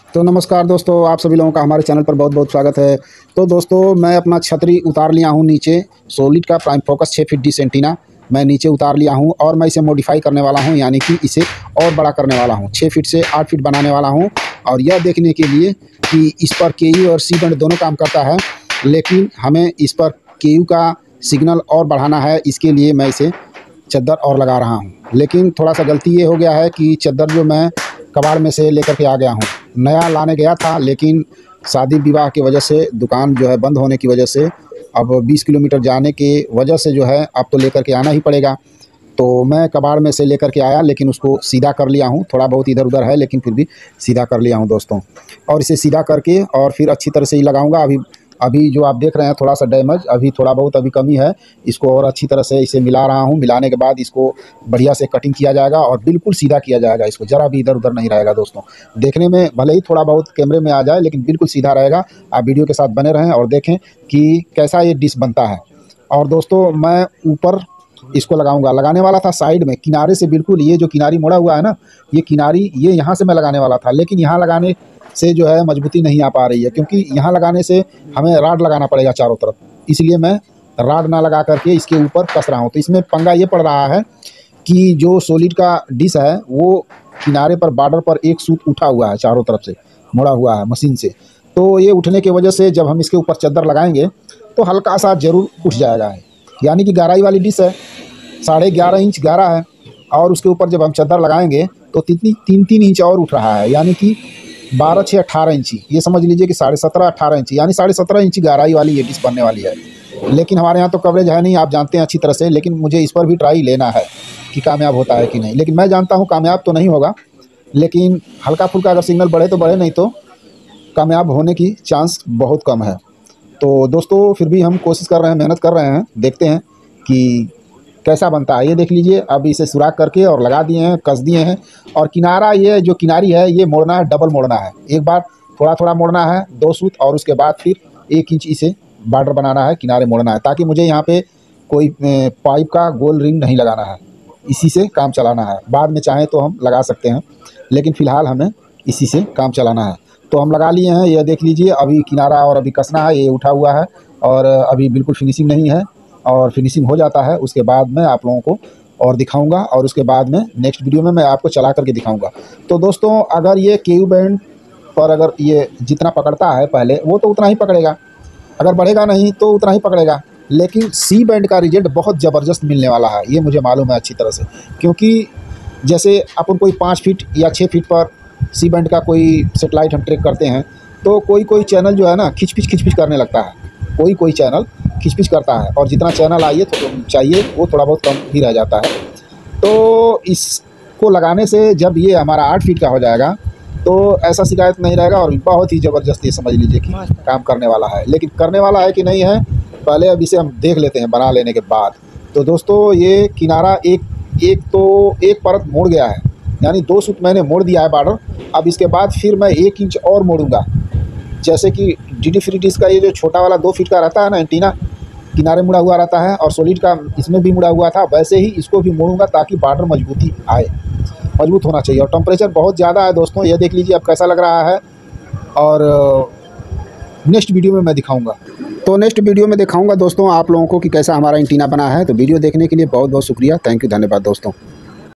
तो नमस्कार दोस्तों, आप सभी लोगों का हमारे चैनल पर बहुत बहुत स्वागत है। तो दोस्तों, मैं अपना छतरी उतार लिया हूँ नीचे। सोलिड का prime focus 6 feet dish antenna मैं नीचे उतार लिया हूँ और मैं इसे मॉडिफाई करने वाला हूँ, यानी कि इसे और बड़ा करने वाला हूँ। 6 फीट से 8 फीट बनाने वाला हूँ और यह देखने के लिए कि इस पर केयू और सी बैंड दोनों काम करता है, लेकिन हमें इस पर केयू का सिग्नल और बढ़ाना है। इसके लिए मैं इसे चद्दर और लगा रहा हूँ। लेकिन थोड़ा सा गलती ये हो गया है कि चद्दर जो मैं कबाड़ में से लेकर के आ गया हूँ, नया लाने गया था, लेकिन शादी विवाह की वजह से दुकान जो है बंद होने की वजह से अब 20 किलोमीटर जाने की वजह से जो है अब तो लेकर के आना ही पड़ेगा। तो मैं कबाड़ में से लेकर के आया, लेकिन उसको सीधा कर लिया हूँ। थोड़ा बहुत इधर उधर है, लेकिन फिर भी सीधा कर लिया हूँ दोस्तों। और इसे सीधा करके और फिर अच्छी तरह से ही लगाऊंगा। अभी अभी जो आप देख रहे हैं थोड़ा सा डैमेज, अभी थोड़ा बहुत अभी कमी है। इसको और अच्छी तरह से इसे मिला रहा हूँ। मिलाने के बाद इसको बढ़िया से कटिंग किया जाएगा और बिल्कुल सीधा किया जाएगा। इसको ज़रा भी इधर उधर नहीं रहेगा दोस्तों। देखने में भले ही थोड़ा बहुत कैमरे में आ जाए, लेकिन बिल्कुल सीधा रहेगा। आप वीडियो के साथ बने रहें और देखें कि कैसा ये डिश बनता है। और दोस्तों, मैं ऊपर इसको लगाऊंगा। लगाने वाला था साइड में, किनारे से बिल्कुल। ये जो किनारी मोड़ा हुआ है ना, ये किनारी ये यहाँ से मैं लगाने वाला था, लेकिन यहाँ लगाने से जो है मजबूती नहीं आ पा रही है, क्योंकि यहाँ लगाने से हमें राड लगाना पड़ेगा चारों तरफ। इसलिए मैं राड ना लगा करके इसके ऊपर कस रहा हूँ। तो इसमें पंगा ये पड़ रहा है कि जो सॉलिड का डिश है वो किनारे पर बॉर्डर पर एक सूत उठा हुआ है, चारों तरफ से मुड़ा हुआ है मशीन से। तो ये उठने की वजह से जब हम इसके ऊपर चद्दर लगाएंगे तो हल्का सा ज़रूर उठ जाएगा। यानी कि गहराई वाली डिश है, 11.5 इंच गहरा है, और उसके ऊपर जब हम चद्दर लगाएंगे तो 3-3 इंच और उठ रहा है, यानी कि 12 6 18 इंची। ये समझ लीजिए कि 17.5 18 इंची, यानी 17.5 इंची गहराई वाली ये डिश बनने वाली है। लेकिन हमारे यहाँ तो कवरेज है नहीं, आप जानते हैं अच्छी तरह से। लेकिन मुझे इस पर भी ट्राई लेना है कि कामयाब होता है कि नहीं। लेकिन मैं जानता हूँ कामयाब तो नहीं होगा, लेकिन हल्का फुल्का अगर सिग्नल बढ़े तो बढ़े, नहीं तो कामयाब होने की चांस बहुत कम है। तो दोस्तों, फिर भी हम कोशिश कर रहे हैं, मेहनत कर रहे हैं, देखते हैं कि कैसा बनता है। ये देख लीजिए, अब इसे सुराख करके और लगा दिए हैं, कस दिए हैं। और किनारा, ये जो किनारी है ये मोड़ना है, डबल मोड़ना है। एक बार थोड़ा थोड़ा मोड़ना है 2 सूत, और उसके बाद फिर 1 इंच इसे बॉर्डर बनाना है, किनारे मोड़ना है, ताकि मुझे यहाँ पे कोई पाइप का गोल रिंग नहीं लगाना है। इसी से काम चलाना है। बाद में चाहें तो हम लगा सकते हैं, लेकिन फ़िलहाल हमें इसी से काम चलाना है। तो हम लगा लिए हैं। ये देख लीजिए, अभी किनारा और अभी कसना है। ये उठा हुआ है और अभी बिल्कुल फिनिशिंग नहीं है, और फिनिशिंग हो जाता है उसके बाद मैं आप लोगों को और दिखाऊंगा, और उसके बाद में नेक्स्ट वीडियो में मैं आपको चला करके दिखाऊंगा। तो दोस्तों, अगर ये केयू बैंड पर अगर ये जितना पकड़ता है पहले, वो तो उतना ही पकड़ेगा, अगर बढ़ेगा नहीं तो उतना ही पकड़ेगा। लेकिन सी बैंड का रिजल्ट बहुत ज़बरदस्त मिलने वाला है, ये मुझे मालूम है अच्छी तरह से। क्योंकि जैसे अपन कोई 5 फीट या 6 फीट पर सी बैंड का कोई सेटेलाइट हम ट्रैक करते हैं, तो कोई कोई चैनल जो है ना खिच पिच करने लगता है। कोई कोई चैनल खिच-पिच करता है, और जितना चैनल चाहिए वो थोड़ा बहुत कम ही रह जाता है। तो इसको लगाने से जब ये हमारा 8 फीट का हो जाएगा तो ऐसा शिकायत नहीं रहेगा, और बहुत ही ज़बरदस्त ये समझ लीजिए कि काम करने वाला है। लेकिन करने वाला है कि नहीं है, पहले अब इसे हम देख लेते हैं बना लेने के बाद। तो दोस्तों, ये किनारा एक परत मुड़ गया है, यानी 2 सूत मैंने मोड़ दिया है बॉर्डर। अब इसके बाद फिर मैं 1 इंच और मोड़ूंगा। जैसे कि DD फ्री डिश का ये जो छोटा वाला 2 फीट का रहता है ना एंटीना, किनारे मुड़ा हुआ रहता है, और सॉलिड का इसमें भी मुड़ा हुआ था, वैसे ही इसको भी मोड़ूंगा ताकि बॉर्डर मजबूती आए, मजबूत होना चाहिए। और टेम्परेचर बहुत ज़्यादा है दोस्तों, ये देख लीजिए अब कैसा लग रहा है। और नेक्स्ट वीडियो में मैं दिखाऊंगा। तो नेक्स्ट वीडियो में दिखाऊंगा दोस्तों आप लोगों को कि कैसा हमारा एंटीना बना है। तो वीडियो देखने के लिए बहुत बहुत शुक्रिया, थैंक यू, धन्यवाद दोस्तों।